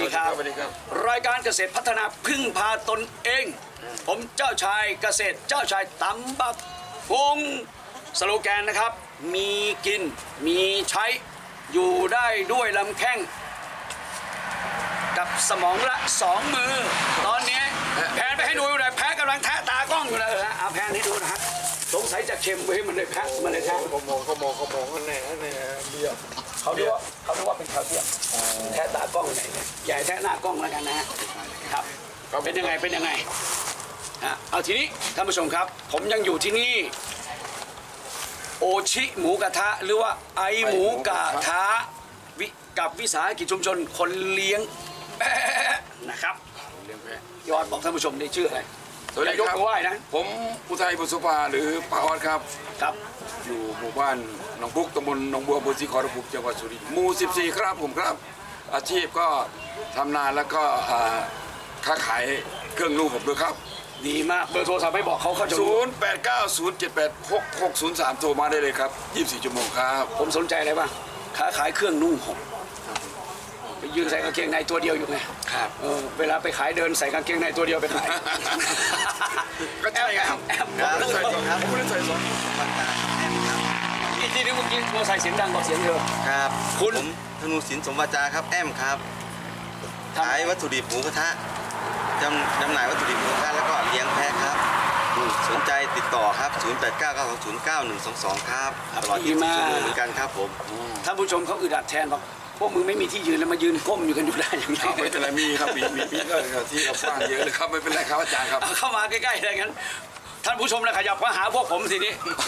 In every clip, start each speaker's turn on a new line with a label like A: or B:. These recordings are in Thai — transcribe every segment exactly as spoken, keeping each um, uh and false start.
A: ดีครับสวัสดีครับรายการเกษตรพัฒนาพึ่งพาตนเองผมเจ้าชายเกษตรเจ้าชายตำบักพงสโลแกนนะครับมีกินมีใช้อยู่ได้ด้วยลำแข้งกับสมองละสองมือตอนนี้แพนไปให้ดูเลยแพ้กำลังแทะตากล้องอยู่เลยฮะเอาแพนให้ดูนะฮะสงสัยจะเค็มเว้ยมันเลยแพ้มันเลยแทะเขามองเขามองเขามองเขาแน่แน่เบี้ยเขาดูว่าเขาดูว่าเป็นแคลเซียมแทะตากล้องไหนเนี่ยใหญ่แทะหน้ากล้องแล้วกันนะฮะครับเป็นยังไงเป็นยังไงฮะเอาทีนี้ท่านผู้ชมครับผมยังอยู่ที่นี่โอชิหมูกระทะหรือว่าไอหมูกระทะวิกับวิสาหกิจชุมชนคนเลี้ยงแพะนะครับเลี้ยงแพะยอดบอกท่านผู้ชมได้ชื่ออะไรสวัสดีครับไหว้นะผมอุทัยบุษภาหรือป้าออดครับครับอยู่หมู่บ้านหนองบุกตำบลหนองบัวอำเภอศรีขอรภูมิจังหวัดสุรินทร์หมู่สิบสี่ครับผมครับอาชีพก็ทำนาแล้วก็ค้าขายเครื่องนุ่งผมด้วยครับดีมากเบอร์โทรศัพท์ไม่บอกเขาเขาจะศูนย์แปดเก้าศูนย์เจ็ดแปดหกหกศูนย์สามโทรมาได้เลยครับยี่สิบสี่ชั่วโมงครับผมสนใจอะไรบ้างค้าขายเครื่องนุ่งห่มไปยืนใส่กางเกงในตัวเดียวอยู่ไงครับเออเวลาไปขายเดินใส่กางเกงในตัวเดียวไปขายก็ใช่ครับแอมครับใส่สองครับผมไม่ได้ใส่สองแอมครับอีกทีนึงเมื่อกี้โมใส่เสียงดังกว่าเสียงเธอครับคุณธนูศิลป์สมวาจาครับแอมครับขายวัตถุดิบหมูกระทะจำจำหน่ายวัตถุดิบหมูกระทะแล้วก็เลี้ยงแพะครับสนใจติดต่อครับศูนย์ แปด เก้า เก้า สอง ศูนย์ เก้า หนึ่ง สอง สองครับตลอดยี่สิบสี่ชั่วโมงเหมือนกันครับผมท่านผู้ชมเขาอึดอัดแทนบอกพวกมึงไม่มีที่ยืนแล้วมายืนก้มอยู่กันอยู่ได้อย่างไรไม่เป็นไรมีครับมีมีมีก็ที่เราฟังเยอะเลยครับไม่เป็นไรครับอาจารย์ครับเข้ามาใกล้ๆอะไรงั้นท่านผู้ชมเลยขยับมาหาพวกผมสินี้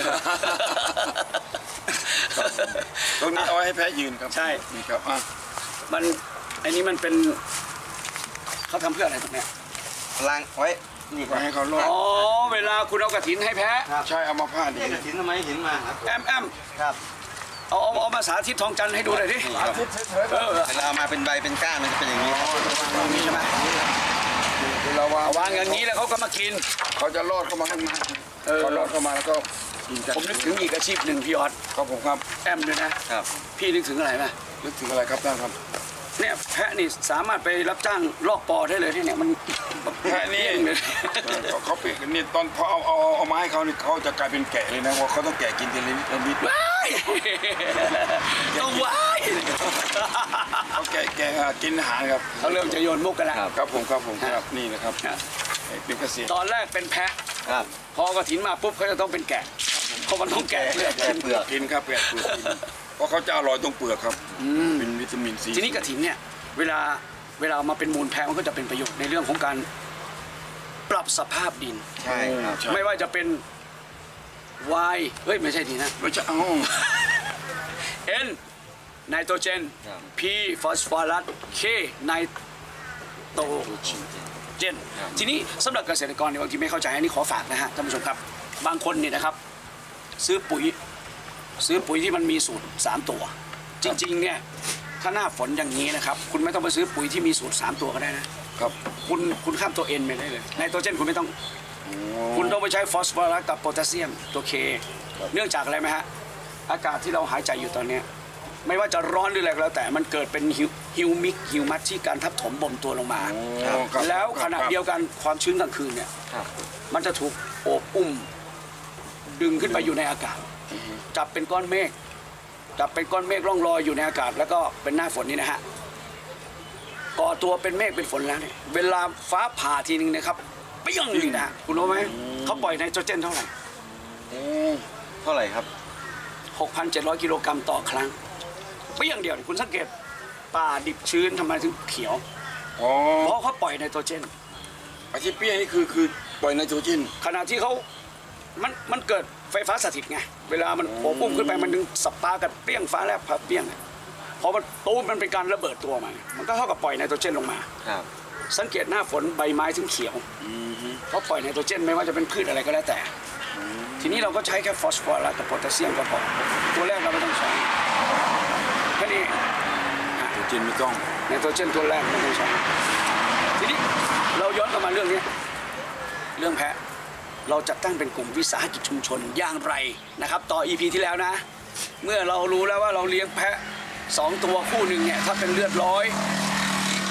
A: ตรงนี้เอาไว้ให้แพะยืนครับใช่นี่ครับมันไอ้นี้มันเป็นเขาทำเพื่ออะไรตรงนี้ล้างไว้นี่ก็ให้เขาลดอ๋อเวลาคุณเอากระถินให้แพะใช่เอามาผ้าดีกระถินทำไมเห็นมาแอมแอมครับเอาเอาเอามาสาธิตทองจันทร์ให้ดูหน่อยดิเออเวลามาเป็นใบเป็นก้านมันจะเป็นอย่างนี้นี่ใช่ไหมเราวางอย่างนี้แล้วเขาก็มากินเขาจะรอดเข้ามาข้างในเขารอดเข้ามาแล้วก็กินกันผมนึกถึงอีกอาชีพหนึ่งพี่ออสครับผมครับแอมด้วยนะครับพี่นึกถึงอะไรไหมนึกถึงอะไรครับท่านครับเนี่ยแพะนี่สามารถไปรับจ้างลอกปอได้เลยที่เนี่ยมันแพะนี่เขาเปลี่ยนนี่ตอนพอเอาเอาเอาไม้เขาเนี่ยเขาจะกลายเป็นแกะเลยนะว่าเขาต้องแกะกินทีละนิดนิดว้ายต้องว้ายเขาแกะแกะกินอาหารครับเขาเริ่มจะโยนมุกกันแล้วครับผมครับผมครับนี่นะครับเป็นเกษตรตอนแรกเป็นแพะพอกระถินมาปุ๊บเขาจะต้องเป็นแกะเพราะมันต้องแกะเปลือกกินครับแกะเปลือกกินเพราะเขาจะอร่อยตรงเปลือกครับเป็นวิตามินซีทีนี้กระถินเนี่ยเวลาเวลามาเป็นมูลแพะมันก็จะเป็นประโยชน์ในเรื่องของการปรับสภาพดินใช่ครับไม่ว่าจะเป็นวายเฮ้ยไม่ใช่ทีนะไม่ใช่เอาเอ็นไนโตรเจนพีฟอสฟอรัสเคไนโตรเจนทีนี้สำหรับเกษตรกรเนี่ยบางทีไม่เข้าใจอันนี้ขอฝากนะฮะท่านผู้ชมครับบางคนเนี่ยนะครับซื้อปุ๋ยซื้อปุ๋ยที่มันมีสูตรสามตัวจริงๆเนี่ยถ้าหน้าฝนอย่างนี้นะครับคุณไม่ต้องไปซื้อปุ๋ยที่มีสูตรสามตัวก็ได้นะครับคุณคุณข้ามตัวเอ็นไปได้เลยไนโตรเจนคุณไม่ต้องคุณต้องไปใช้ฟอสฟอรัสกับโพแทสเซียมตัวเคเนื่องจากอะไรไหมฮะอากาศที่เราหายใจอยู่ตอนนี้ไม่ว่าจะร้อนหรืออะไรก็แล้วแต่มันเกิดเป็นฮิวมิกฮิวมัสที่การทับถมบ่มตัวลงมาแล้วขณะเดียวกันความชื้นกลางคืนเนี่ยมันจะถูกโอบอุ้มดึงขึ้นไปอยู่ในอากาศจับเป็นก้อนเมฆจับเป็นก้อนเมฆร่องลอยอยู่ในอากาศแล้วก็เป็นหน้าฝนนี่นะฮะก่อตัวเป็นเมฆเป็นฝนแล้วเนี่ยเวลาฟ้าผ่าทีนึงนะครับไปยังนี่นะคุณรู้ไหมเขาปล่อยไนโตรเจนเท่าไหร่เท่าไหร่ครับ หกพันเจ็ดร้อย กิโลกรัมต่อครั้งไปยังเดียวคุณสังเกตป่าดิบชื้นทำไมถึงเขียวเพราะเขาปล่อยไนโตรเจนอาชีพเปี้ยนี่คือคือปล่อยไนโตรเจนขณะที่เขามันมันเกิดไฟฟ้าสถิตไงเวลามันโผล่พุ่งขึ้นไปมันดึงสปาร์กันเปรี้ยงฟ้าแลบพับเปรี้ยงพอมันตูมมันเป็นการระเบิดตัวมามันก็เท่ากับปล่อยไนโตรเจนลงมาสังเกตหน้าฝนใบไม้ถึงเขียวเพราะปล่อยไนโตรเจนไม่ว่าจะเป็นพืชอะไรก็แล้วแต่ทีนี้เราก็ใช้แค่ฟอสฟอรัสกับโพแทสเซียมก็พอตัวแรกเราไม่ต้องใช้แค่นี้ไนโตรเจนไม่ต้องไนโตรเจนตัวแรกไม่ต้องใช้ทีนี้เราย้อนกลับมาเรื่องนี้เรื่องแพะเราจัดตั้งเป็นกลุ่มวิสาหกิจชุมชนอย่างไรนะครับต่อ อี พี ที่แล้วนะเมื่อเรารู้แล้วว่าเราเลี้ยงแพะสองตัวคู่หนึ่งเนี่ยถ้าเป็นเลือดร้อย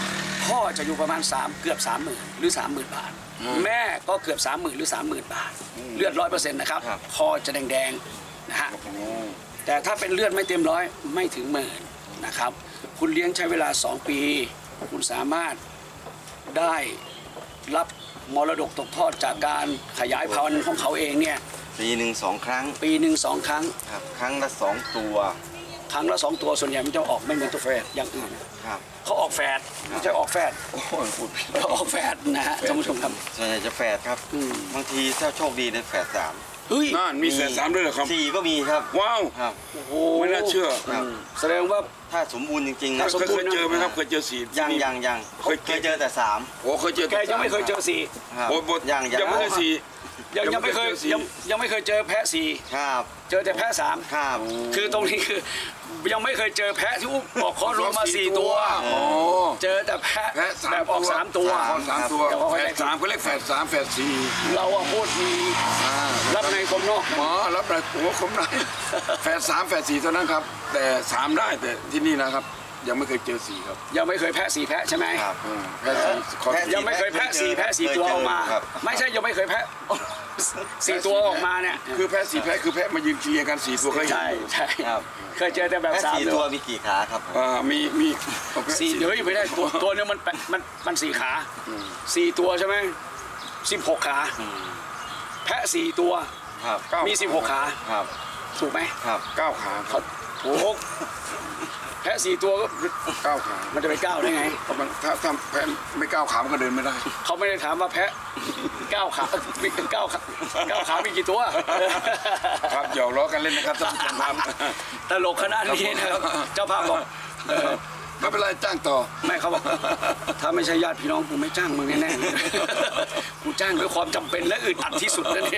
A: พ่อจะอยู่ประมาณสามเกือบสามหมื่นหรือสามหมื่นบาทแม่ก็เกือบสามหมื่นหรือสามหมื่นบาทเลือดร้อยเปอร์เซ็นต์นะครับคอจะแดงๆนะฮะแต่ถ้าเป็นเลือดไม่เต็มร้อยไม่ถึงหมื่นนะครับคุณเลี้ยงใช้เวลาสองปีคุณสามารถได้รับมรดกตกทอดจากการขยายพันธุ์ของเขาเองเนี่ย
B: ปีหนึ่งสองครั้ง
A: ปีหนึ่งสองครั้ง
B: ครับครั้งละสองตัว
A: ครั้งละสองตัวส่วนใหญ่มันจะออกไม่เหมือนตัวแฝดอย่างอื่น
B: ครับ
A: เขาออกแฝดไม่ใช่ออกแฝด
B: โอ้โหพูดผิด
A: เขาออกแฝดนะฮะท่านผู้ชมครับ
B: ส่วนใหญ่จะแฝดครับบางทีถ้าโชคดีได้แฝดสาม
A: เฮ้ย
C: นั่นมีแฝดสามด้วยเหรอครับ
B: สี่ก็มีครับ
C: ว้าว
B: ครับ
C: โอ้โหไม่น่าเชื่อ
A: แสดงว่า
B: ถ้าสมบูรณ์จริงๆนะ
C: เคยเจอไหมครับเคยเจอสี่
B: ยังยังยังเคยเจอแต่สาม
C: โอ้เคยเจอ
A: แกยังไม่เคยเจอสี่
B: โอ้
C: ยังยังไม่เคยสี่
A: ยังยังไม่เคยยังยังไม่เคยเจอแพะสี่
B: ครับ
A: เจอแต่แพะสาม
B: ครับ
A: คือตรงนี้คือยังไม่เคยเจอแพะที่ออกคลอดรวมมาสี่ตัวเจอแต่แพะแบบออกสามตัว
C: สามตัวแฝดสามเขาเรียกแฝดสามแฝดสี่
A: เราอะพูดมีรับในคมนอก
C: หมอรับในหัวคมในแฝดสามแฝดสี่เท่านั้นครับแต่สามได้แต่ที่นี่นะครับยังไม่เคยเจอสี่ครับ
A: ยังไม่เคยแพะสี่แพะใช่ไหม
B: ครับ
C: แพะสี่
A: ยังไม่เคยแพะสี่แพะสี่ตัวออกมาไม่ใช่ยังไม่เคยแพะสี่ตัวออกมาเนี่ย
C: คือแพะสี่แพะคือแพะมายืนเชียร์กันสี่ตัวเคย
A: ใช่ใช่
B: ครับ
A: เคยเจอแต่แบบสาม
B: ตัวมีกี่ขาครับ
C: อ่ามีมี
A: สี่เดี๋ยวไม่ได้ตัวตัวนึงมันมันมันสี่ขาสี่ตัวใช่ไหมสิบหกขาแพะสี่ตัวมีสิบหกขาถูกไหม
B: ครับ
C: เก้าขา
A: เขาถูกแพะสี่ตัวก็
C: เก้าขา
A: มันจะไปก้าวได้ไง
C: มันถ้าถ้าแพะไม่ก้าวขามันก็เดินไม่ได้
A: เขาไม่ได้ถามว่าแพะก้าวขามีก้าวขาก้าวขามีกี่ตัว
C: ครับหยอกล้อกันเล่นนะครับท่านผู้ชมครับ
A: ตลกขนาดนี้นะครับเจ้าภาพบอก
C: ไม่เป็นไรจ้างต่อ
A: ไม่เขาบอกถ้าไม่ใช่ญาติพี่น้องกูไม่จ้างมึงแน่ๆกูจ้างด้วยความจำเป็นและอึดอัดที่สุดนั่นเอง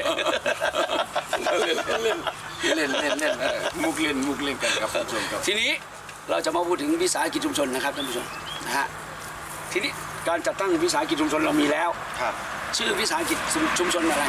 C: เล่นเล่นเล่นมุกเล่นมุกเล่นกันครับท่านผู้ชมครับ
A: ทีนี้เราจะมาพูดถึงวิสาหกิจชุมชนนะครับท่านผู้ชมนะฮะทีนี้การจัดตั้งวิสาหกิจชุมชนเรามีแล้ว
B: ครับ
A: ชื่อวิสาหกิจชุมชนอะไร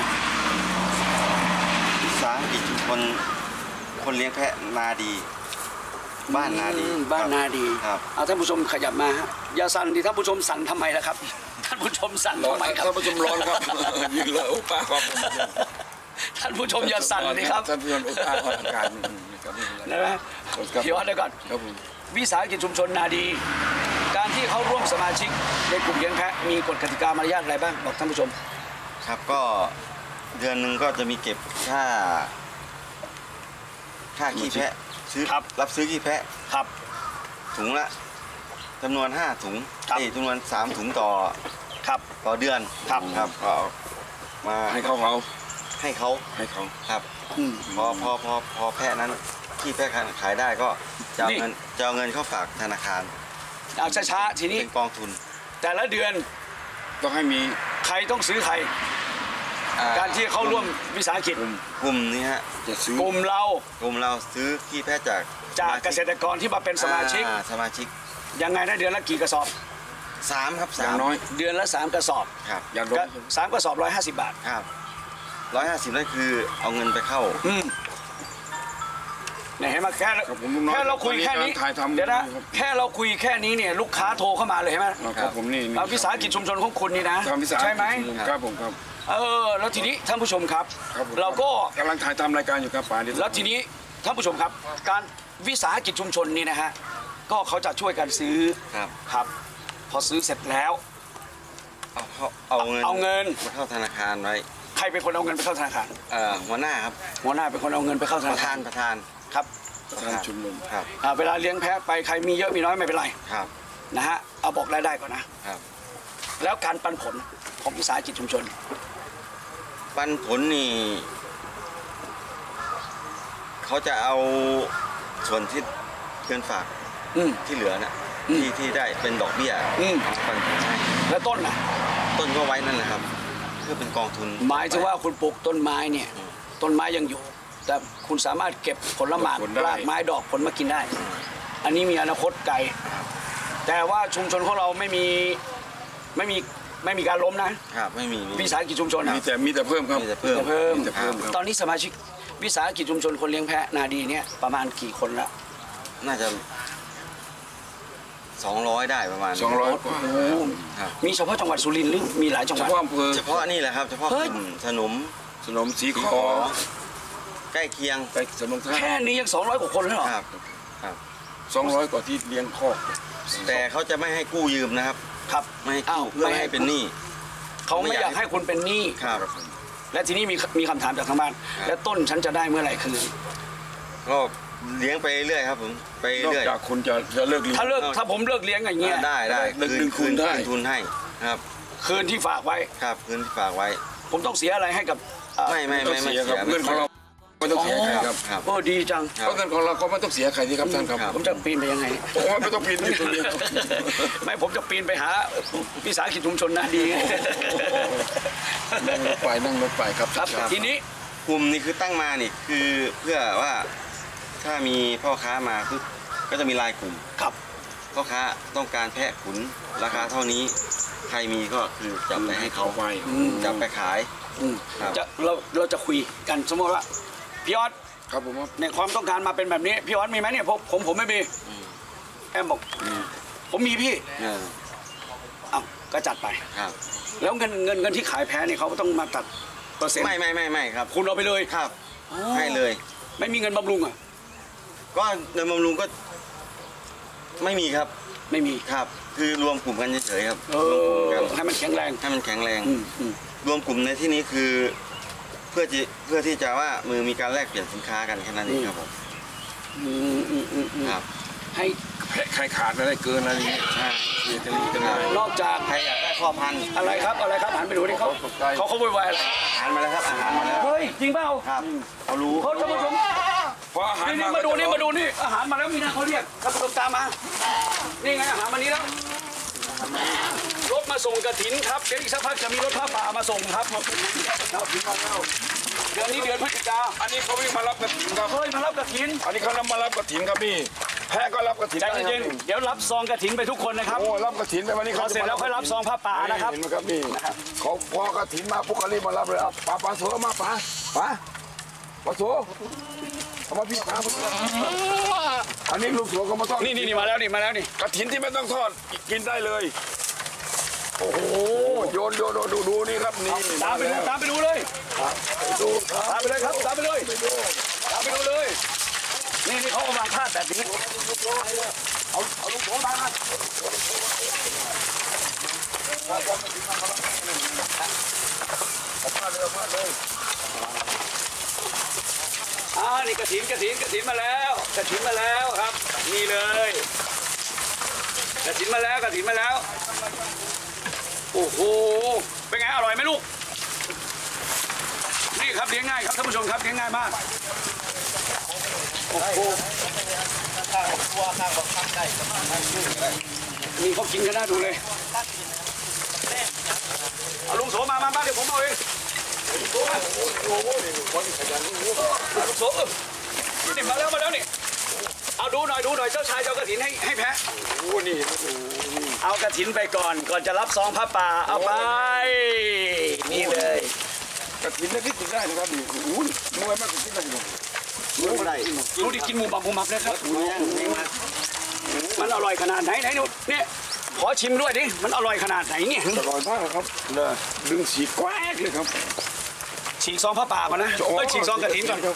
B: วิสาหกิจชุมชนคนเลี้ยงแพะนาดีบ้านนาดี
A: บ้านนาดี
B: ครับ
A: เอาท่านผู้ชมขยับมาฮะอย่าสั่นดิท่านผู้ชมสั่นทำไมล่ะครับท่านผู้ชมสั่นทำไมครับ
C: ท่านผู้ชมร้อนครับยิงเลยโอ้ป้าครับ
A: ท่านผู้ชมอย่าสั่นดิครับ
C: ท่านผู้ชมโอ้ป้าครับการ
A: นะฮะเดี๋ยวเดี๋ยวก่อนวิสาหกิจชุมชนนาดีการที่เขาร่วมสมาชิกในกลุ่มเลี้ยงแพะมีกฎกติกามารยาทอะไรบ้างบอกท่านผู้ชม
B: ครับก็เดือนหนึ่งก็จะมีเก็บค่าค่าขี้แพะซื้อรับซื้อขี้แพะ
A: ครับ
B: ถุงละจำนวนห้าถุงนี่จำนวนสามถุงต่อ
A: ครับ
B: ต่อเดือน
A: ครับ
B: ครับก็มา
C: ให้เขาเขา
B: ให้เขา
C: ให้เขา
B: ครับพอพอพอพอแพะนั้นขี้แพะขายได้ก็จะเอาเงินจะเอาเงินเข้าฝากธนาคาร
A: เอาช้าๆทีนี้
B: เป็นกองทุน
A: แต่ละเดือน
C: ต้องให้มี
A: ใครต้องซื้อใครการที่เขาร่วมวิสาหกิจ
B: กลุ่มนี้ฮะ
C: จะซื้อก
A: ลุ่มเรา
B: กลุ่มเราซื้อขี้แพะจาก
A: จากเกษตรกรที่มาเป็นสมาชิก
B: สมาชิก
A: ยังไงนะเดือนละกี่กระสอบ
B: สามครับ
C: สามน้อย
A: เดือนละสามกระสอบ
B: ครับ
C: อย่างน้อย
A: สามกระสอบร้อยห้าสิบบาท
B: ครับร้อยห้าสิบนั่นคือเอาเงินไปเข้า
A: อืมเนี่ยเห็นไหมแค่แค่เราคุยแค่นี้เดี๋ยวนะแค่เราคุยแค่นี้เนี่ยลูกค้าโทรเข้ามาเลยเห็นไหม
C: ครับผมนี่
A: เอาวิสาหกิจชุมชนของคุณนี่นะใช่ไหม
C: ครับผมครับ
A: เออแล้วทีนี้ท่านผู้ชมครับเราก็
C: กำลังถ่ายทำรายการอยู่ครับป่านี้
A: แล้วทีนี้ท่านผู้ชมครับการวิสาหกิจชุมชนนี่นะฮะก็เขาจะช่วยกันซื้อ
B: ครับ
A: ครับพอซื้อเสร็จแล้ว
B: เอาเอาเงิน
A: เอาเงิน
B: ไปเข้าธนาคารไว้
A: ใครเป็นคนเอาเงินไปเข้าธนาคาร
B: เอ่อหัวหน้าครับ
A: หัวหน้าเป็นคนเอาเงินไปเข้าธนาคาร
B: ประธาน
A: ครับ
C: ประธานชุมนุม
B: ครับ
A: เวลาเลี้ยงแพะไปใครมีเยอะมีน้อยไม่เป็นไร
B: ครับ
A: นะฮะเอาบอกรายได้ก่อนนะครับแล้วการปันผลของวิสาหกิจชุมชน
B: ปันผลนี่เขาจะเอาส่วนที่เงินฝากที่เหลือน่ะที่ที่ได้เป็นดอกเบี้ยปันผลให้
A: แล้วต้นล่ะ
B: ต้นก็ไว้นั่นแหละครับเพื่อเป็นกองทุน
A: หมายถึงว่าคุณปลูกต้นไม้เนี่ยต้นไม้ยังอยู่แต่คุณสามารถเก็บผลหมากรากไม้ดอกผลมากินได้อันนี้มีอนาคตไกลแต่ว่าชุมชนของเราไม่มีไม่มีไม่มีการล้มนะครับ
B: ไม่มี
A: วิสาหกิจชุมชน
C: มีแต่มีแต่เพิ่มครับ
B: มีแต่เพิ่ม
A: เพิ่มตอนนี้สมาชิกวิสาหกิจชุมชนคนเลี้ยงแพะนาดีเนี่ยประมาณกี่คนละ
B: น่าจะสองร้อยได้ประมาณ
C: สองร้อยกว่า
B: ครับ
A: มีเฉพาะจังหวัดสุรินทร์หรือมีหลายจังห
C: เฉ
A: วัด
C: พาะอำเภอ
B: เฉพาะนี่แหละครับเฉพาะ
A: เฮ้
B: ก
A: ย
B: ลุ่มสนม
C: สนมสีขอ
B: ใกล้เคียง
C: ไปสนมท่า
A: แค่นี้ยังสองร้อยกว่าคนแล้วเหรอ
B: ครับครับ
C: สองร้อยกว่าที่เลี้ยงคอก
B: แต่เขาจะไม่ให้กู้ยืมนะครับ
A: ครับ
B: ไม่ให้
A: อ้าว
B: กู้เพื่อไม่ให้เป็นหนี้
A: เขาไม่อยากให้คนเป็นหนี้
B: ครับ
A: และทีนี้มีมีคำถามจากทางบ้าน
B: ครับ
A: แล้วต้นฉันจะได้เมื่อไหร่คืน
B: ก็เลี้ยงไปเรื่อยครับผมไป
C: นอก
B: เรื่อย
C: จากคุณจะจะเลิกเลี้ยง
A: ถ้าเลิกถ้าผมเลิกเลี้ยงอย่างเงี้ย
B: ได้ได้
C: เลิกดึงคืนได้
B: คืนทุนให้ครับ
A: คืนที่ฝากไว้
B: ครับคืนที่ฝากไว้
A: ผมต้องเสียอะไรให้กับเอ่อ
B: ไม่ไม่
C: ต้อ
B: ไม่
C: ง
B: ไม่
C: เสียครับ
B: เสีย
C: เงินของเราไม่ต้องเสียใครครับ
B: ครับ
A: โอ้ดีจัง
B: ครั
C: เพ
B: บ
C: ราะเงินของเราก็ไม่ต้องเสียใครที่ครับท่านครับ
B: ครับ
A: ผมจะปีนไปยังไง
C: โอ้ไม่ต้องปีนอยู่ตรงนี้
A: ไม่ผมจะปีนไปหาวิสาหกิจชุมชนนะดี
C: นั่งรถไฟนั่งรถไฟครับ
A: ครับ
C: ครับ
A: ทีนี้
B: กลุ่มนี้คือตั้งมานี่คือเพื่อว่าถ้ามีพ่อค้ามาปุ๊บก็จะมีลายกลุ่ม
A: ครับ
B: พ่อค้าต้องการแพะขุนราคาเท่านี้ ใครมีก็คือจับไปให้เขา
C: ไป
B: จับไปขาย
A: อืม
B: ครับ
A: จะเราเราจะคุยกันสมมติว่าพี่ออส
C: ครับผมว่า
A: ในความต้องการมาเป็นแบบนี้พี่ออสมีไหมเนี่ยผมผมผมไม่มีแอมบอกผมมีพี่
B: เออ
A: เอ้าก็จัดไป
B: ครับ
A: แล้วเงินเงินเงินที่ขายแพ้เนี่ยเขาก็ต้องมาตัดเปอร์เซ็นต์
B: ไม่ไม่ไม่ไม่ครับ
A: คุณเอาไปเลย
B: ครับ
A: อ๋อ
B: ให้เลย
A: ไม่มีเงินบำรุงอ่ะ
B: ก็เดินบำรุงก็ไม่มีครับ
A: ไม่มี
B: ครับ คือรวมกลุ่มกันเฉยๆครับ
A: เอ
B: รวมกลุ่ม
A: อ
B: กัน
A: ให้มันแข็งแรง
B: ให้มันแข็งแรง
A: อืมอืม
B: รวมกลุ่มในที่นี้คือ เพื่อที่เพื่อที่จะว่ามือมีการแลกเปลี่ยนสินค้ากันแค่นั้นเองครับผม
A: อืมอืมอืมอืม
B: ครับ
A: ให้
C: ใครขาดอะไรเกินอะไรอย่างเงี้ย
B: ใช่
C: เสียกันนี้กันได้
A: นอกจาก
B: ใครอยากได้พ่อพันธุ์
A: อะไรครับอะไรครับหันไปดูดิเขา
C: ตกใจ
A: เขาเขาโวยวายอะไร
B: อาหารมาแล้วครับอาหารมาแล้ว
A: เฮ้ยจริงเปล่า
B: ครับเขารู้
A: เขาท่านผู้ชม
C: เพราะอาหาร
A: นี่นี่มาดูนี่มาดูนี่อาหารมาแล้วมีนะเขาเรียกท่านผู้ชมตามมานี่ไงอาหารมานี้แล้วรถมาส่งกระถินครับเดี๋ยวอีกสักพักจะมีรถผ้าป่ามาส่งครับเดือนนี้เดือนพฤศจิกา
C: อันนี้เขาวิ่งมารับกระถิ่นครับ
A: เฮ้ยมารับกระถิน
C: อันนี้เขารับมารับกระถินครับพี่แพะก็รับกระถิน
A: ใจ
C: ได้
A: เย็น
C: ครับ
A: ๆเดี๋ยวรับซองกระถินไปทุกคนนะครับ
C: โอ้รับกระถินไปวันนี้
A: พ
C: เขา
A: อเสร็จแล้วค่อยรับซองผ้าป่านะครับ
C: เห็นไหมครับนี่เขาพอกระถินมาปุ๊กรีบมารับเลยเอาปลาปลาโสมาปลาปลาปลาโสเอามาพี่ปลาอันนี้ลูกโสก็มาทอด
A: นี่นี่นี่มาแล้วนี่มาแล้วนี่
C: กระถินที่ไม่ต้องทอดกินได้เลยโอ้โหโยนโยนดูดูดูนี่ครับนี่
A: ตามไปดูตามไปดูเลย
C: ดูครับ
A: ตามไปเลยครับตามไปเลยตามไปดูเลยนี่นี่เขาเอาวางพาดแบบนี้เอาเอาลูกโถมาอ่านี่กระถินกระถินกระถินมาแล้วกระถินมาแล้วครับ นี่เลยกระถินมาแล้วกระถินมาแล้วโอ้โหเป็นไงอร่อยไหมลูกนี่ครับเลี้ยงง่ายครับท่านผู้ชมครับเลี้ยงง่ายมากโอ้โหนี่เขากินกันน่าดูเลยเอาลุงโสมามาบ้านเดี๋ยวผมเอาเองลุงโสมาโอ้โหลุงโสเออนี่มาแล้วมาแล้วนี่เอาดูหน่อยดูหน่อยเจ้าชายเจ้ากระถินให้ให้แพ้
C: โอ้นี่
A: เอากระถินไปก่อนก่อนจะรับซองผ้าป่าเอาไปนี่เลย
C: กระถินนี่ที่กินได้นะครับนี่โอ้ยมวยมากกินได้หมด
A: รู้อะไรรู้ดิกินหมูบักหมูหมักนะครับมันอร่อยขนาดไหนไหนดูเนี่ยขอชิมด้วยดิมันอร่อยขนาดไหนเนี่ย
C: อร่อยมากครับเลยดึงสีแกวกเลยครับ
A: ฉีกซองผ้าป่าก่อนนะเอ้ยฉีกซองกระถินก่อน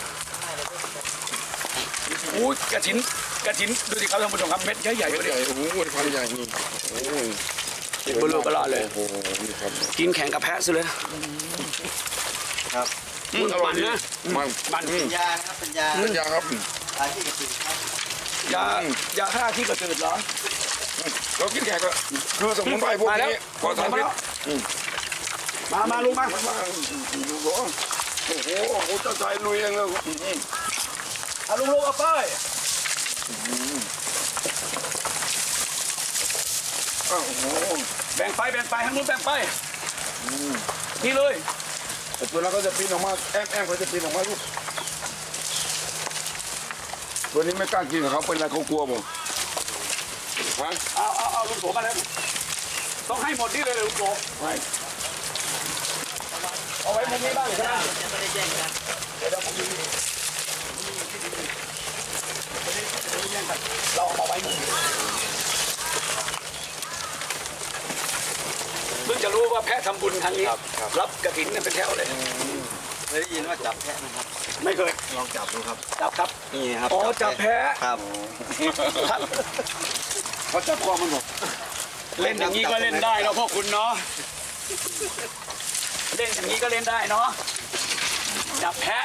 A: อู้กระถินกระถินดูสิครับท่านผู้ชมครับเม็ดใหญ่ๆ
C: ให
A: เลย
C: ญ่โอ้โหความใหญ่นี่โอ้ย
A: เบลอเบลอเลย
C: โอ้โหนี่ครับ
A: กินแข่งกับแพะซะเลย
B: ครับ
A: มันมันนะ
C: มัน
A: มัน
B: ยาครับเป็นยา
C: มันยาครับ
B: ยาที่กระติกครับ
A: ยายาฆ่าที่กระตือเหรอ
C: เรากินแขกก็คือสมุนไพรพวก
A: มาแล้ว
C: นี้พอทำ
A: มา
C: พิษ
A: แล้วมามาลุงมา
C: มาดูก่อนโอ้โหโอ้โหเจ้าชายลุยเองเลย
A: เอาลุงลุงเอาไป
C: โอ้โห
A: แบ่งไปแบ่งไปทางนู้นแบ่งไปนี่เลย
C: แต่ตัวนั้นก็จะปีนออกมาแอมแอมเขาจะปีนออกมาลูกตัวนี้ไม่กล้ากินกับเขาเป็นอะไรเขากลัวผมฮะ
A: เอาเอาเอาลุงโสมาแล้วต้องให้หมดนี่เลยเลยลุงโส
C: ไม่
A: เอาไว้มุมนี้บ้างใช่ไหมเราเอาไว้มุมนี้จะรู้ว่าแพะทำบุญครั้งนี้รับกฐินเนี่ยเป็นแถวเลย
B: เคยได้ยินว่าจับแพะไหมครับ
A: ไม่เคย
B: ลองจับดูครับ
A: จับครับ
B: นี่ครับ
A: อ๋อจับแพะ
B: ครับ
C: เขาจับคอมันหมด
A: เล่นอย่างนี้ก็เล่นได้เนาะพวกคุณเนาะเล่นอย่างนี้ก็เล่นได้เนาะจับแพะ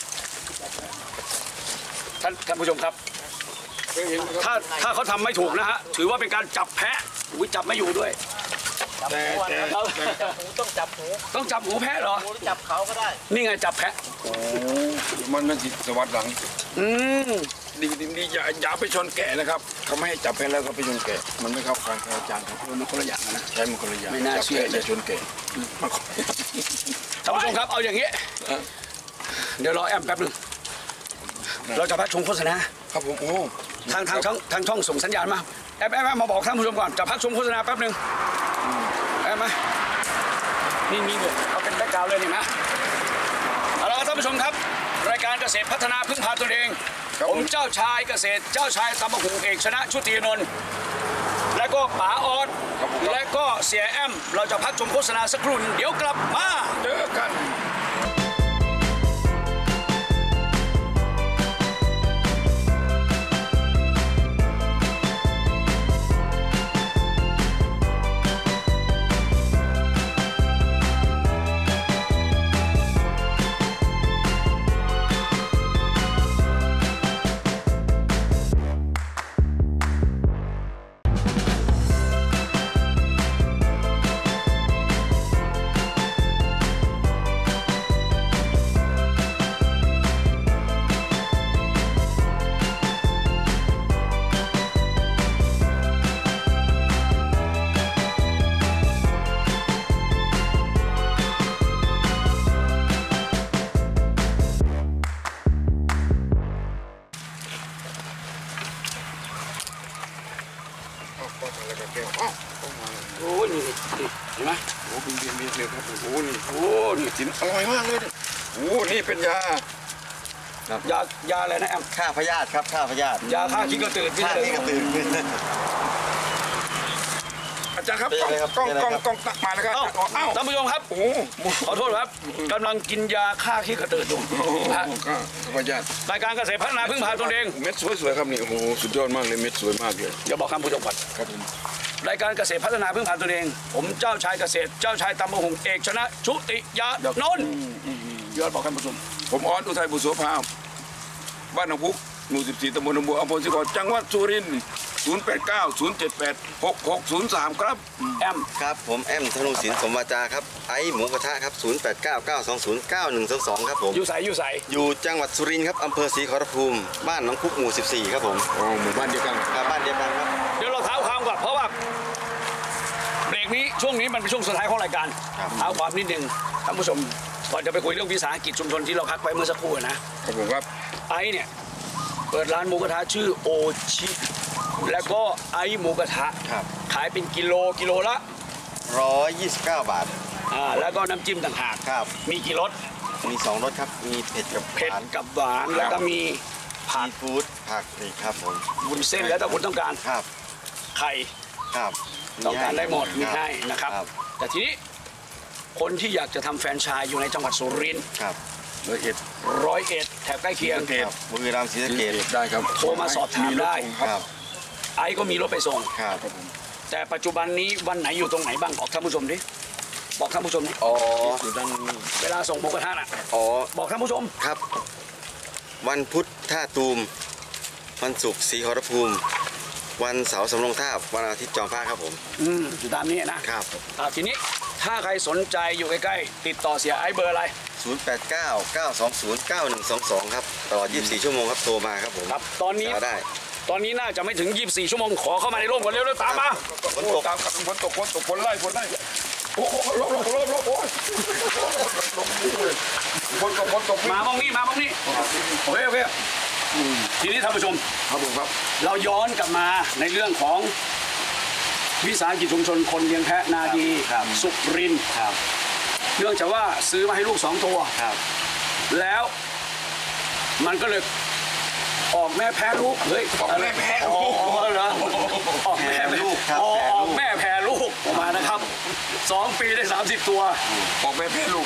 A: ท่านท่านผู้ชมครับถ้าถ้าเขาทำไม่ถูกนะฮะถือว่าเป็นการจับแพะอุ้ยจับไม่อยู่ด้วย
C: แต่แต่
D: ต้องจับหู
A: ต้องจับหูแพะเหรอ
D: จับเขาก็ได้
A: นี่ไงจับแพะ
C: โอ้มันมันสวัสดิ์หลัง
A: อืม
C: ดีดีดีอย่าอย่าไปชนแกะนะครับเขาไม่ให้จับแพะแล้วก็ไปชนแกะมันไม่เข้าข้างอาจารย์ครับ
A: มันคนละอย่างนะ
C: ใช่มันคนละอย่าง
A: ไม่น่าเชื่อ
C: จะชนแกะ
A: ท่านผู้ชมครับเอาอย่างนี้เดี๋ยวรอแอมแป๊บนึงเราจะพักชมโฆษณา
C: ครับผมโอ้
A: ทางทางช่องทางช่องส่งสัญญาณมาแอมแอมมาบอกท่านผู้ชมก่อนจะพักชมโฆษณาแป๊บนึงแอมมานี่นี่เลยเอาเป็นแบ็คกราวด์เลยนี่นะเอาละท่านผู้ชมครับรายการเกษตรพัฒนาพึ่งพาตนเองผมเจ้าชายเกษตรเจ้าชายตำบลหุงเอกชนะชุตินนท์และก็ป๋าออดและก็เสียแอมเราจะพักชมโฆษณาสักครู่เดี๋ยวกลับมา
C: เจอกัน
A: โอ้นี่เห็นไหม
C: โอ้เป็นเบียร์เบียร์เลยครับโอ้นี่โอ้นี่กินอร่อยมากเลยโอ้นี่เป็นย
A: ายายาอะไรนะแอม
B: ฆ่าพยาธิครับฆ่าพยาธิ
A: ยาฆ่าขี้กระตือ
B: ฆ่าขี้กระตือ
C: อาจารย์ครับกล้องกล้องกล้องกล้องตักมาแล้วครับ
A: ท่านผู้ชมครับโอ้ขอโทษครับกำลังกินยาฆ่าขี้กระตืออยู่
C: พยาธิ
A: รายการเกษตรพัฒนาพึ่งพาตนเอง
C: เม็ดสวยๆครับนี่โอ้โหสุดยอดมากเลยเม็ดสวยมากเลย
A: อย่าบอกคำผู้ชมก่อน
C: ครับผม
A: รายการเกษตรพัฒนาพึ่งพาตนเองผมเจ้าชายเกษตรเจ้าชายตำบลหุงเอกชนะชุติยานนท์ยอดบอกคำผู้ชม
C: ผมออนอุทัยบุษโภาบ้านหนองพุกหมู่สิบสี่ตำบลหนองบัวอำเภอสิงห์บุรีจังหวัดสุรินทร์ศูนย์แปดเก้าศูนย์เจ็ดแปดหกหกศูนย์สามครับ
A: แอม
B: ครับผมแอมธนูศิลป์สมวาจาครับไอหมูกระทะครับศูนย์แปดเก้าเก้าสองศูนย์เก้าหนึ่งสองสองครับผม
A: อยู่ใสอยู่ใส
B: อยู่จังหวัดสุรินทร์ครับอำเภอศรีขอรภูมิบ้านหนองพุกหมู่สิบสี่ครับผม
C: โอ้หมู่บ้านเดียวกัน
B: ครับบ้านเดียวกันครับ
A: เดี๋ยวเราเท้าความก่อนเพราะว่าเบรกนี้ช่วงนี้มันเป็นช่วงสุดท้ายของรายการเท้าความนิดนึงท่านผู้ชมก่อนจะไปคุยเรื่องวิสาหกิจชุมชนที่เราพักไปเมื่อสักครู่นะครับ
C: ผมครับ
A: ไอเนี่ยเปิดร้านหมูกระทะชื่อโอชิแล้วก็ไอหมูกระทะขายเป็นกิโลกิโลละ
B: ร้อยยี่สิบเก้าบาท
A: อ่าแล้วก็น้ำจิ้มต่างหาก
B: ครับ
A: มีกี่รส
B: มีสองรสครับมีเผ็ดกับ
A: เผ็ดกับหวานแล้วก็มี
B: ผักฟู้ดผักนี่ครับผม
A: วุ้นเส้นแล้วแต่คุณต้องการ
B: ครับ
A: ไข่
B: ครับ
A: ต้องการได้หมดมีให้นะครับแต่ทีนี้คนที่อยากจะทำแฟรนไชส์อยู่ในจังหวัดสุรินทร์
B: ครับ
C: ร้อยเอ็ด
A: ร้อยเอ็ดแถบใกล้เคียง
B: บุรีรัมย์ศรีสะเกษ
C: ได้ครับ
A: โทรมาสอบถามได้
B: ครับ
A: ไอ้ก็มีรถไปส่ง
B: ครับ
A: แต่ปัจจุบันนี้วันไหนอยู่ตรงไหนบ้างบอกท่านผู้ชมดิบอกท่านผู้ชมดิ
B: อ๋อ
A: เวลาส่งหมูกระทะน่ะ
B: อ๋อ
A: บอกท่านผู้ชม
B: ครับวันพุธท่าตูมวันศุกร์ศรีขอรภูมิวันเสาร์สำโรงทาบวันอาทิตย์จอมพระครับผม
A: อืมอยู่ตามนี้นะครับอ่าทีนี้ถ้าใครสนใจอยู่ใกล้ๆติดต่อเสียไอ้เบอร์อะไร
B: ศูนย์ แปด เก้า เก้า สอง ศูนย์ เก้า หนึ่ง สอง สองครับตลอดยี่สิบสี่ชั่วโมงครับโทรมาครับผม
A: ครับตอนนี้
B: ได้
A: ตอนนี้น่าจะไม่ถึงยี่สิบสี่ชั่วโมงขอเข้ามาในร่มก่อนเร็วๆตามมา
C: ฝนตกตามครับฝนตกฝนตกฝนไล่ฝนไล่โอ้โหลบลบลบลบโอ้ยฝนตกฝนตก
A: มามองนี่มามองนี่โอเคโอเคทีนี้ท่านผู้ชม
C: ครับผมครับ
A: เราย้อนกลับมาในเรื่องของวิสาหกิจชุมชนคนเลี้ยงแพะนาดีสุรินทร์เนื่องจากว่าซื้อมาให้ลูกสองตัวแล้วมันก็เลยออกแม่แพ้ลูกเฮ้ย
C: ออกแม่แพ้
A: อ๋อเหรอออกแม่ลูกออกแม่แพ้ลูกออกมานะครับสองปีได้สามสิบตัว
C: ออกแม่แพ้ลูก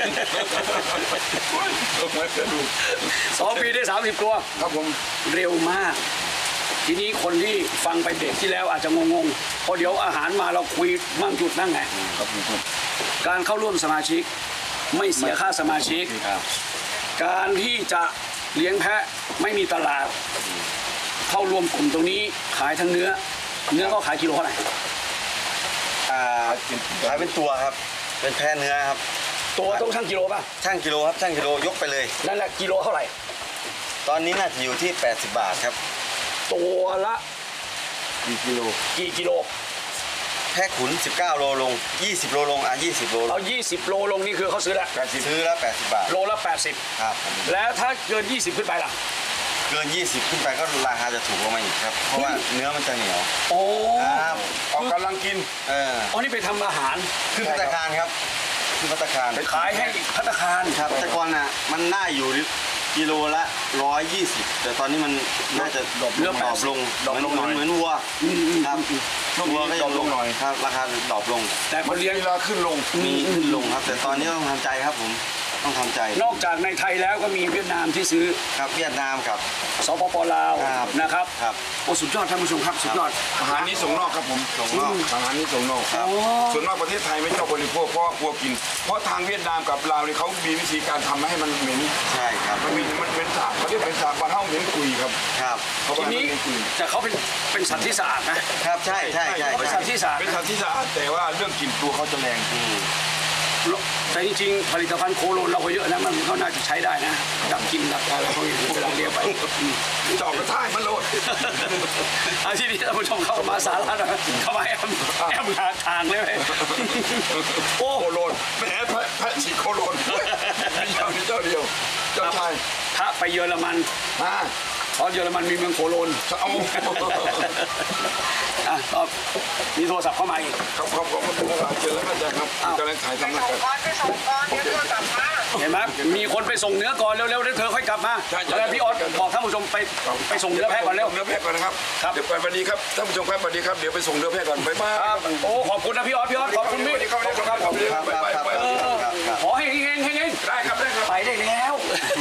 C: ออกแม่แพ้ลูก
A: สองปีได้สามสิบตัว
C: ครับผม
A: เร็วมาก ทีนี้คนที่ฟังไปเบรกที่แล้วอาจจะงงๆพอเดี๋ยวอาหารมาเราคุยมั่งหยุดนั่งไง
C: ครับผม
A: การเข้าร่วมสมาชิกไม่เสียค่าสมาชิก การที่จะเลี้ยงแพะไม่มีตลาด เข้ารวมกลุ่มตรงนี้ขายทั้งเนื้อ เนื้อก็ขายกิโลเท่าไหร่
B: อ่าขายเป็นตัวครับ เป็นแพะเนื้อครับ
A: ตัวต้องชั่งกิโลป่ะ
B: ช่างกิโลครับช่างกิโลยกไปเลย
A: นั่นแหละกิโลเท่าไหร่
B: ตอนนี้น่าจะอยู่ที่แปดสิบบาทครับ
A: ตัวละ
C: กี่กิโล
A: กี่กิโล
B: แพะขุนสิบเก้าโลลงยี่สิบโลลงอ่ะยี่สิบโลล
A: เอา
B: ง
A: ยี่สิบโลลงนี่คือเขาซื้อแล้ว
B: ซื้อละแปดสิบบาท
A: โลละแปดสิบ
B: ครับ
A: แล้วถ้าเกินยี่สิบขึ้นไปล่ะ
B: เกินยี่สิบขึ้นไปก็ราคาจะถูกลงมาอีกครับ เพราะว่าเนื้อมันจะเหนียว
A: โอ้
B: ครับ
C: ออกกำลังกิน
B: เออ
A: อ๋อนี่ไปทำอาหาร
B: คือภัตตาคารครับคือภัตตาคาร
A: ไปขายให้ภัตตาคาร
B: ครับแต่ก่อนน่ะมันน่าอยู่กิโลละร้อยยี่สิบแต่ตอนนี้มันน่าจะดรอปลงดรอปลงดรอปลงเหมือนวัวครับวัวก็ยังลงหน่อยครับราคาดรอปลง
A: แต่คนเลี้ยง
C: เวลาขึ้นลง
B: มีขึ้นลงครับ แต่ตอนนี้ต้องทำใจครับผมต้องทำใจ
A: นอกจากในไทยแล้วก็มีเวียดนามที่ซื้อ
B: ครับเวียดนามครับ
A: สปปลาว
B: ครับ
A: นะครับ
B: ครับ
A: โอ้สุดยอดท่านผู้ชมครับสุดยอด
C: อาหารนี้ส่งนอกครับผม
B: ส่งนอก
C: อาหารนี้ส่งนอก
B: ครับ
C: ส่วนมากประเทศไทยไม่ชอบบริโภคเพราะว่ากลัวกิน เพราะทางเวียดนามกับลาวเนี่ยเขามีวิธีการทำให้มันเหม็น
B: ใช่ครับ
C: มันมีมันเป็นสาบเขาเรียกเป็นสาบบ้านเฮาเหม็นกุยครับ
B: ครับ
C: เขา
A: ที
C: ว่ามัน
A: นี้
C: เหม็นกุย
A: แต่เขาเป็นเป็นสัตว์ที่สะอาดนะครับ
B: ใช่ใช่ใช่
A: เป็น
B: ใช่
A: สัตว์ที่สะอาด
C: เป็นสัตว์ที่สะอาดแต่ว่าเรื่องกลิ่นตัวเขาจะแรง
B: อืม
A: แต่จริงๆผลิตภัณฑ์โคโลนเราก็เยอะนะมันก็น่าจะใช้ได้นะดับกลินดับอะไรพวกนี้เวลาเลี้ยงไป
C: จอกกระท่ายมันโลด
A: อาที่นี้ท่านผู้ชมเข้ามาสาระนะเข้ามาแอมแอมหาทางเลยไหมโอ้
C: โคโลนแหมพระพระฉีกโคโลนมีอย่างนี้เจ้าเดียว เจ้าชาย
A: ถ้าไปเยอรมัน
C: มา
A: เพราะเยอรมันมีเมืองโคโลน
C: จะเอา
A: อ่ะตอบมีโทรศัพท์เข้ามาอีก
C: ครับครับขอบคุณครับเจอแล้วอาจารย์ครับกำลังถ่ายทำนะครับ
D: ก่อนไปส่งก่อนเดี๋ยวเธอกลับมา
A: เห็นไหมมีคนไปส่งเนื้อก่อนเร็วๆเดี๋ยวเธอค่อยกลับมาแล้วพี่ออสบอกท่านผู้ชมไปไปส่งเนื้อแพะก่อนเร็ว
C: เนื้อแพะก่อนนะครับ
A: ครับ
C: เดี๋ยวไปวันนี้ครับท่านผู้ชมครับสวัสดีครับเดี๋ยวไปส่งเนื้อแพะก่อนบ๊ายบาย
A: ครับโอ้ขอบคุณนะพี่ออสพี่ออสขอบคุณพี่
C: ขอบคุณครับขอบคุณครับบ๊ายบาย
A: เออขอให้เฮงๆเฮง
C: ได้ครับได้ครับ
A: ๆไปได้แล้ว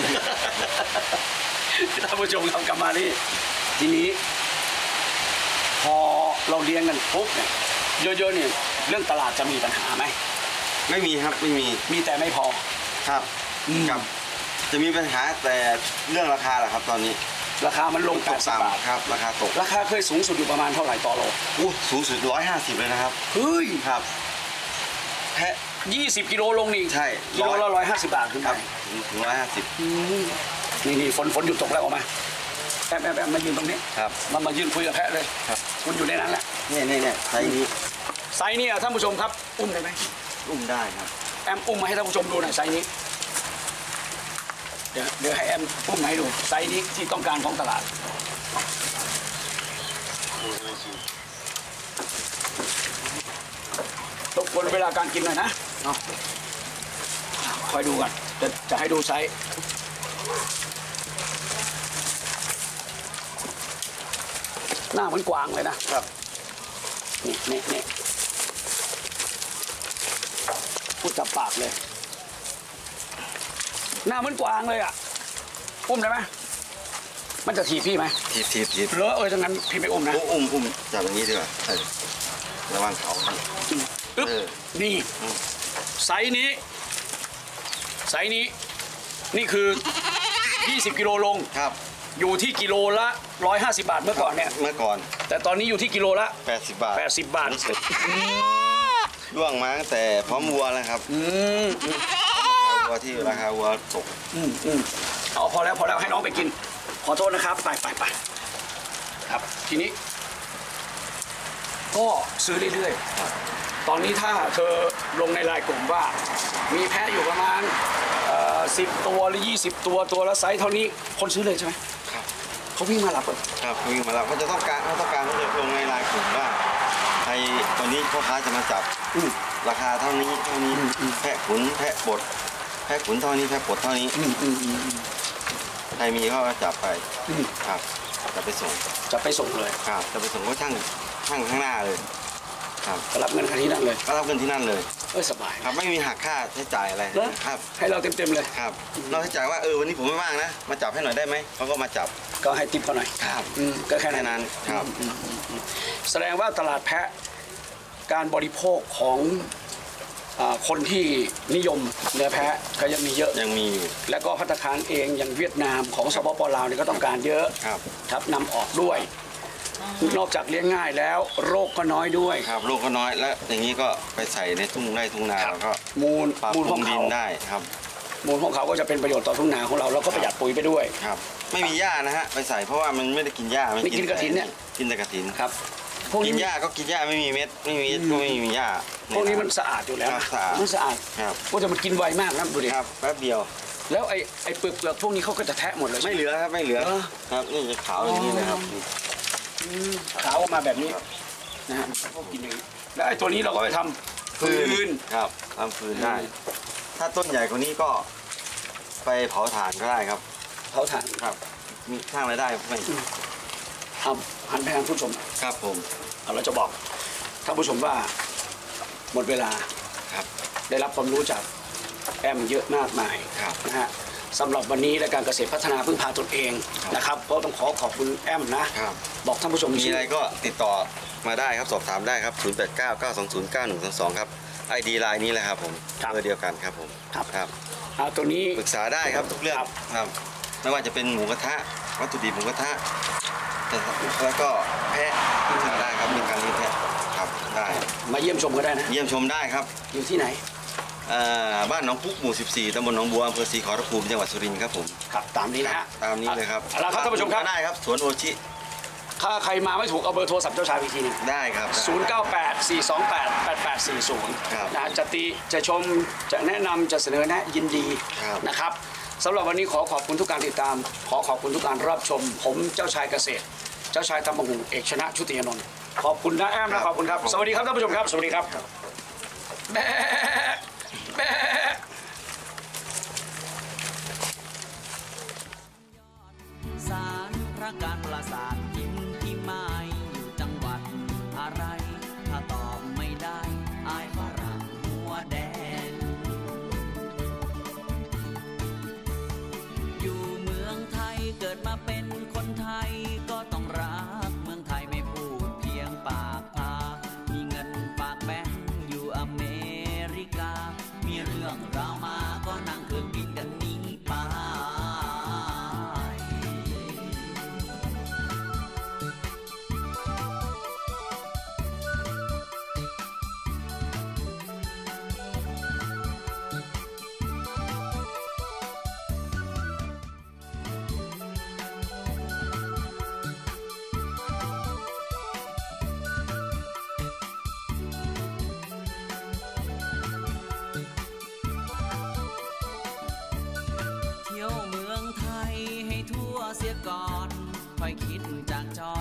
A: ท่านผู้ชมครับกลับมานี่ทีนี้ พอเราเลี้ยงกันปุ๊บเนี่ยเยอะๆเนี่ยเรื่องตลาดจะมีปัญหาไหม
B: ไม่มีครับไม่มี
A: มีแต่ไม่พอ
B: ครับครับจะมีปัญหาแต่เรื่องราคาแหละครับตอนนี้
A: ราคามันลงแปดสิบบาท
B: ต่ำครับราคาตก
A: ราคาเคยสูงสุดอยู่ประมาณเท่าไหร่ต่อโล
B: อู้สูงสุดร้อยห้าสิบเลยนะครับ
A: เฮ้ย
B: ครับแพะ
A: ยี่สิบกิโลลงนี่
B: ใช่
A: กิโลละร้อยห้าสิบบาทขึ้น
B: ค
A: ไป
B: รับถึงร้อยห้าสิบ
A: นี่นี่ฝนฝนหยุดตกแล้วออกมาแอบแอบแอบมายืนตรงนี้
B: ครับ
A: มามายืนคุยกับแพะเลย
B: ครับ
A: คุณอยู่ในนั้นแหละ
B: เนี่ยเนี่ยเนี่ยไซส์นี้
A: ไซส์เนี่ยท่านผู้ชมครับอุ้มได้ไหม
B: อุ้มได้ครับ
A: แอมอุ้มมาให้ท่านผู้ชมดูหน่อยไซส์นี้เดี๋ยวเดี๋ยวให้แอมอุ้มมาให้ดูไซส์นี้ที่ต้องการของตลาดตกคนเวลาการกินหน่อยนะเนาะคอยดูกันจะจะให้ดูไซส์หน้าเหมือนกวางเลยนะครับ นี่นี่นี่พูดจับปากเลย หน้าเหมือนกวางเลยอ่ะอุ้มได้ไหมมันจะถีบพี่ไหม
B: ทีบทีบทีบ
A: เหรอเออดังนั้นพี่ไม่อุ้มนะ
B: อุ้มอุ้มจับอย่างนี้ดีกว่าเออระวังเขา
A: อึ๊บ
B: เออ
A: นี่
B: อืม
A: ไซส์นี้ไซส์นี้นี่คือยี่สิบกิโลลง
B: ครับ
A: อยู่ที่กิโลละหนึ่งร้อยห้าสิบบาทเมื่อก่อนเนี่ย
B: เมื่อก่อน
A: แต่ตอนนี้อยู่ที่กิโลละ
B: แปดสิบบาท
A: แปดสิบบาท
B: รู้สึกร่วงมาตั้งแต่พร้อมวัวแล้วครับ
A: อืมอืม
B: วัวที่ราคาวัวตก
A: อืมอืมเอาพอแล้วพอแล้วให้น้องไปกิน ขอโทษนะครับ ไปไปไปครับทีนี้ ก็ซื้อเรื่อยๆตอนนี้ถ้าเธอลงในไลน์กลุ่มว่า มีแพะอยู่ประมาณสิบตัวหรือยี่สิบตัวตัวละไซส์เท่านี้คนซื้อเลยใช่ไหม
B: ครับ
A: เขาวิ่งมารับเลย
B: ครับวิ่งมาแล้วเขาจะต้องการเขาต้องการเขาจะลงในไลน์กลุ่มว่าใครตอนนี้พ่อค้าจะมาจับ
A: อืม
B: ราคาเท่านี้เท่านี้
A: อืมอืม
B: แพะขุนแพะบดแพะขุนเท่านี้แพะบดเท่านี้
A: อืมอืมอืมอืม
B: ใครมีเขาก็จับไป
A: อืม
B: ครับจะไปส่ง
A: จะไปส่งเลย
B: ครับจะไปส่งก็ช่างช่างข้างหน้าเลย
A: ค
B: ครับ
A: ก็รับเงินที่นั่นเลย
B: ก็รับเงินที่นั่นเลย
A: เออสบาย
B: ครับไม่มีหักค่าใช้จ่ายอะไรครับ
A: ให้เราเต็มๆเลย
B: ครับนอกจากว่าเออวันนี้ผมไม่ว่างนะมาจับให้หน่อยได้ไหมเขาก็มาจับ
A: ก็ให้ติปเขาหน่อย
B: ครับ
A: อืมก็แค่
B: แค่
A: นั้
B: นั้น นครับ
A: แสดงว่าตลาดแพะการบริโภคของอ่าคนที่นิยมเนื้อแพะก็ยังมีเยอะ
B: ยังมีอยู่
A: แล้วก็ภัตตาคารเองอย่างเวียดนามของสปปลาวเนี่ยก็ต้องการเยอะ
B: ครับ
A: ครับนำออกด้วย นอกจากเลี้ยงง่ายแล้วโรคก็น้อยด้วย
B: ครับลูกก็น้อยแล้วอย่างนี้ก็ไปใส่ในทุ่งไร่ทุ่งนาแล้วก็
A: มูล
B: ปรับ
A: มูล
B: ป
A: ข
B: รุ
A: อง
B: งดิ
A: เขา
B: นได้ครับ
A: มูลของเขาก็จะเป็นประโยชน์ต่อทุ่งนาของเราแล้วก็ประหยัดปุ๋ยไปด้วย
B: ครับ ไม่มีหญ้านะฮะไปใส่เพราะว่ามันไม่ได้กินหญ้า
A: ไม่กินกฐินเนี่ย
B: กินแต่กฐิน
A: ครับพวก
B: กิ
A: นี้
B: นหญ้าก็กินหญ้าไม่มีเม็ดไม่มีเม็ดก็ไม่มีหญ้า
A: พวกนี้มันสะอาดอยู่แล้ว
B: ครับสะอาด
A: มันสะอาด
B: ครับ
A: ก็จะมันกินไวมากนะดูดิ
B: ครับแป๊บเดียว
A: แล้วไอ้ไอ้เปลือกเปลือกพวกนี้เขาก็จะแทะหมดเลย
B: ไม่เหลือครับไม่เหลือ
A: เหรอ
B: ครับนี่จะขาวอย่างนี้นะครับ
A: อืมขาวออกมาแบบนี้นะฮะพวกกินอย่างนี้แล้วไอ้ตัวนี้เราก็ไปทำฟืน
B: ครับทำฟืนได้ ถ้าต้นใหญ่กว่านี้ก็ไปเผาถ่านก็ได้ครับ
A: เผาถ่าน
B: ครับ มีสร้างรายได้ไม่
A: เอาหันไปทางผู้ชม
B: ครับผม
A: เอาเราจะบอกท่านผู้ชมว่าหมดเวลา
B: ครับ
A: ได้รับความรู้จากแอมเยอะมากมาย
B: ครับ
A: นะฮะสำหรับวันนี้รายการเกษตรพัฒนาพึ่งพาตนเอง
B: ครับ
A: นะครับก็ต้องขอขอบคุณแอมนะครับ บอกท่านผู้ชม
B: มีอะไรก็ติดต่อมาได้ครับสอบถามได้ครับ ศูนย์ แปด เก้า เก้า สอง ศูนย์ เก้า หนึ่ง สอง สอง ครับ ไอ ดี ไลน์นี้แหละครับผมเบอร์เดียวกันครับผม
A: ครับ
B: ครับ
A: เอาตัวนี้
B: ปรึกษาได้ครับทุกเรื่อง
A: ครับ
B: ครับไม่ว่าจะเป็นหมูกระทะวัตถุดิบหมูกระทะแล้วก็แพะปรึกษาได้ครับมีการเลี้ยงแพะครับได้
A: มาเยี่ยมชมก็ได้นะ
B: เยี่ยมชมได้ครับ
A: อยู่ที่ไหน
B: เอ่อบ้านหนองพุกหมู่ สิบสี่ ตำบลหนองบัวอำเภอศรีขอรภูมิจังหวัดสุรินทร์ครับผม
A: ครับตามนี้นะฮะ
B: ตามนี้เลยครับ
A: เอาละครับท่านผู้ชมครับ
B: ได้ครับสวนโอชิ
A: ถ้าใครมาไม่ถูกเอาเบอร์โทรศัพท์เจ้าชายอีกทีหนึง
B: ได้ครับ
A: ศูนย์ เก้า แปด สี่ สอง แปด แปด แปด สี่ ศูนย์
B: ครับ
A: นะจะติจะชมจะแนะนำจะเสนอแนะยินดี
B: ครับ
A: นะครับสำหรับวันนี้ขอขอบคุณทุกการติดตาม ขอขอบคุณทุกการรับชม ผมเจ้าชายเกษตร เจ้าชายธรรมหงษ์เอกชนะชุติยานนท์ขอบคุณนะแอมนะขอบคุณครับ สวัสดีครับท่านผู้ชมครับ สวัสดีครับแบ๊ะแบ๊ะ
E: สารพระการประสานกินที่ไม้อยู่จังหวัดอะไร ถ้าตอบไม่ได้อายฝรั่งหัวแดง อยู่เมืองไทยเกิดมาเป็นคนไทยก็ต้องรักเมืองไทยไม่พูดเพียงปากพามีเงินฝากแบงก์อยู่อเมริกา มีเรื่องราวมาก็นั่งเครื่องบินกันหนี้ไป เที่ยวเมืองไทยให้ทั่วเสียก่อนค่อยคิดจากจอ